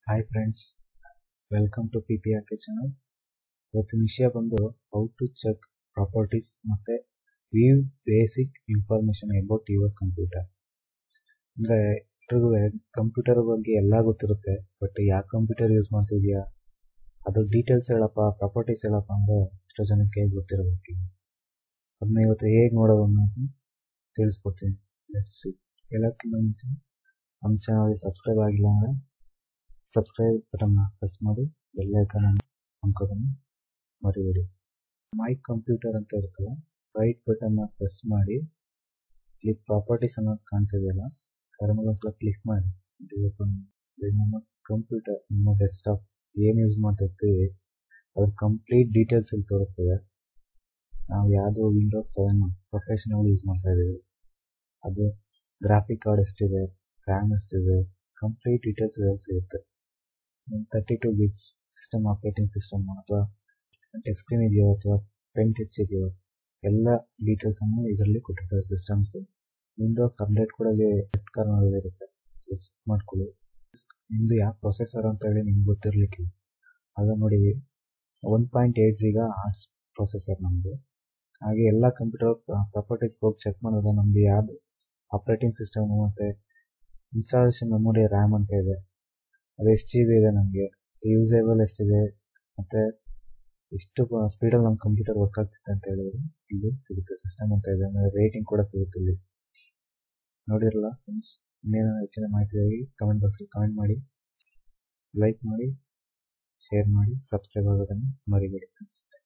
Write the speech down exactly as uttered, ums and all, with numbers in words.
Hi friends, welcome to Pprk channel. ಇವತ್ತಿನ ವಿಷಯ ಬಂದು how to check properties ಮತ್ತೆ view basic information about your computer. ಅಂದ್ರೆ ಎಲ್ರಿಗೂ ಕಂಪ್ಯೂಟರ್ ಬಗ್ಗೆ ಎಲ್ಲ ಗೊತ್ತಿರುತ್ತೆ, ಬಟ್ ಯಾವ ಕಂಪ್ಯೂಟರ್ ಯೂಸ್ ಮಾಡ್ತಿದ್ಯಾ ಅದು ಡೀಟೇಲ್ಸ್ ಹೇಳಪ್ಪ, ಪ್ರಾಪರ್ಟೀಸ್ ಹೇಳಪ್ಪ ಅಂದ್ರೆ ಎಷ್ಟೋ ಜನಕ್ಕೆ ಗೊತ್ತಿರಬೇಕು. ಅದನ್ನ ಇವತ್ತು ಹೇಗೆ ನೋಡೋದು ಅನ್ನೋದು ತಿಳಿಸ್ಕೊಡ್ತೀನಿ. ಎಲ್ಲದಕ್ಕಿಂತ ಮುಂಚೆ ನಮ್ಮ ಚಾನಲ್ಗೆ ಸಬ್ಸ್ಕ್ರೈಬ್ ಆಗಿಲ್ಲ ಅಂದರೆ ಸಬ್ಸ್ಕ್ರೈಬ್ ಬಟನ್ನ ಪ್ರೆಸ್ ಮಾಡಿ, ಬೆಲ್ ಐಕಾನ್ ಅನ್ಕೋದನ್ನು ಮರಿಬೇಡಿ. ಮೈ ಕಂಪ್ಯೂಟರ್ ಅಂತ ಇರ್ತದೆ, ರೈಟ್ ಬಟನ್ನ ಪ್ರೆಸ್ ಮಾಡಿ ಇಲ್ಲಿ ಪ್ರಾಪರ್ಟೀಸ್ ಅನ್ನೋದು ಕಾಣ್ತಿದೆಯಲ್ಲ, ಅದರ ಮೇಲೆ ಒಂದ್ಸಲ ಕ್ಲಿಕ್ ಮಾಡಿ. ನಮ್ಮ ಕಂಪ್ಯೂಟರ್, ನಮ್ಮ ಡೆಸ್ಕ್ಟಾಪ್ ಏನು ಯೂಸ್ ಮಾಡ್ತಿರ್ತೀವಿ ಅದ್ರ ಕಂಪ್ಲೀಟ್ ಡೀಟೇಲ್ಸ್ ಇಲ್ಲಿ ತೋರಿಸ್ತದೆ. ನಾವು ಯಾವುದೋ ವಿಂಡೋಸ್ ಸೆವೆನ್ ಪ್ರೊಫೆಷನಲ್ ಯೂಸ್ ಮಾಡ್ತಾ ಇದ್ದೀವಿ, ಅದು ಗ್ರಾಫಿಕ್ ಕಾರ್ಡ್ ಎಷ್ಟಿದೆ, ರ್ಯಾಮ್ ಎಷ್ಟಿದೆ, ಕಂಪ್ಲೀಟ್ ಡೀಟೇಲ್ಸ್ ಇದರಲ್ಲಿ ಸಿಗುತ್ತೆ. Thirty two gigs system operating system ಅಥವಾ ಟಚ್ ಸ್ಕ್ರೀನ್ ಇದೆಯೋ ಅಥವಾ ಪೆನ್ ಟಚ್ ಇದೆಯೋ ಎಲ್ಲ ಡೀಟೇಲ್ಸನ್ನು ಇದರಲ್ಲಿ ಕೊಟ್ಟಿರ್ತಾರೆ ಸಿಸ್ಟಮ್ಸ್. ವಿಂಡೋಸ್ ಅಪ್ಡೇಟ್ ಕೂಡ ಕಾರ್ನರ್ ಇರುತ್ತೆ, ಸೊ ಚೆಕ್ ಮಾಡ್ಕೊಳ್ಳಿ. ನಿಮ್ಮದು ಯಾವ ಪ್ರೊಸೆಸರ್ ಅಂತ ಹೇಳಿ ನಿಮ್ಗೆ ಗೊತ್ತಿರಲಿಕ್ಕೆ, ಆಗ ನೋಡಿ one point eight gigahertz processor ನಮ್ಮದು. ಹಾಗೆ ಎಲ್ಲ ಕಂಪ್ಯೂಟರ್ ಪ್ರಾಪರ್ಟೀಸ್ ಹೋಗಿ ಚೆಕ್ ಮಾಡೋದು, ನಮ್ಮದು ಯಾವುದು ಆಪ್ರೇಟಿಂಗ್ ಸಿಸ್ಟಮ್ ಮತ್ತು ಇನ್ಸ್ಟಾಲೇಷನ್ ಮೆಮೊರಿ ರ್ಯಾಮ್ ಅಂತ ಇದೆ, ಅದು ಎಷ್ಟು ಜಿ ಬಿ ಇದೆ, ನಮಗೆ ಯೂಸೇಬಲ್ ಎಷ್ಟಿದೆ ಮತ್ತು ಎಷ್ಟು ಸ್ಪೀಡಲ್ಲಿ ನಮ್ಮ ಕಂಪ್ಯೂಟರ್ ವರ್ಕ್ ಆಗ್ತಿತ್ತು ಅಂತ ಹೇಳಿದ್ರೆ ಇಲ್ಲಿ ಸಿಗುತ್ತೆ. ಸಿಸ್ಟಮ್ ಅಂತ ಇದೆ, ಆಮೇಲೆ ರೇಟಿಂಗ್ ಕೂಡ ಸಿಗುತ್ತೆ ಇಲ್ಲಿ. ನೋಡಿರಲ್ಲ ಫ್ರೆಂಡ್ಸ್, ಇನ್ನೇನೋ ಹೆಚ್ಚಿನ ಮಾಹಿತಿಯಾಗಿ ಕಮೆಂಟ್ ಬಾಕ್ಸಲ್ಲಿ ಕಮೆಂಟ್ ಮಾಡಿ, ಲೈಕ್ ಮಾಡಿ, ಶೇರ್ ಮಾಡಿ, ಸಬ್ಸ್ಕ್ರೈಬ್ ಆಗೋದನ್ನು ಮರಿಬೇಡಿ ಫ್ರೆಂಡ್ಸ್.